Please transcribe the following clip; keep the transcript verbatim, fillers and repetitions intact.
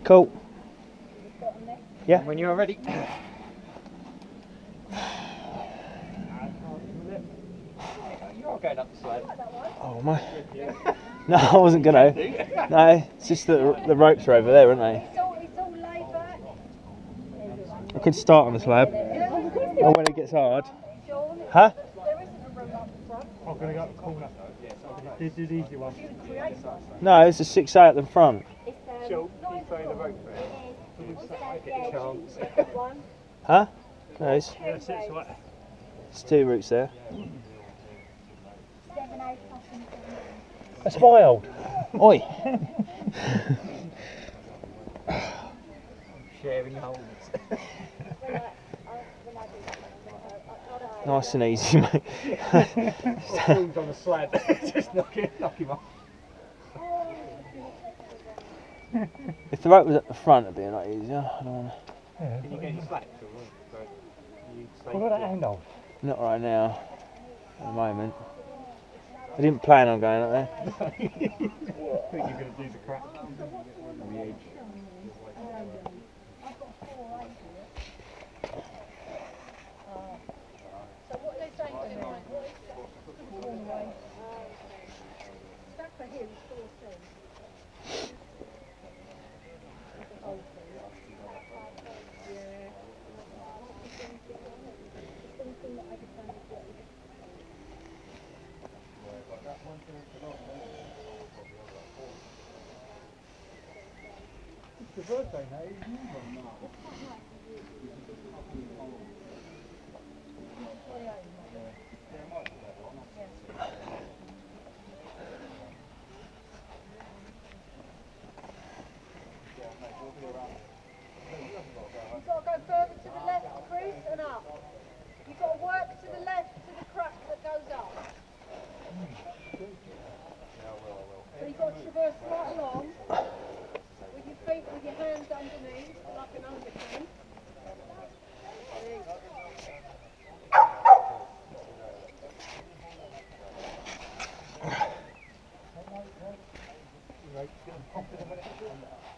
Cool. Yeah. When you're ready. You are going up the slide. Oh my. No, I wasn't gonna. No, it's just that the ropes are over there, aren't they? It's all, it's all laid back. I could start on the slab. Or when it gets hard. Sean, Huh? there isn't a room up front. I'm going to go up the corner. This is the easy one. You would create one. No, it's a six eight at the front. It's, um, Sure, not keep in throwing the rope It is. What's that? Get a Yeah, chance. cheap one. Huh? No, it's, Two That's it, ways. so what? it's two routes there. Seven, eight, plus and seven. That's wild. Oi. Sharing holes. When I, I, when I do that, I, I, I, Nice and easy, mate. Falls on the slab. Just knock him, knock him off. If the rope was at the front, it'd be a lot easier. I don't wanna... Yeah. Can you get your slacks or what? You What about that handle? Not right now. At the moment. I didn't plan on going up there. I think you're going to do the crack on the edge. So what they're saying to mine, what is that? Stack for him, four cents. It's your birthday now, isn't it? You've got to go further to the left, Chris, and up. You've got to work to the left to the crack that goes up. So you've got to traverse right along with your feet, with your hands underneath, like an underhand. There you go. Right,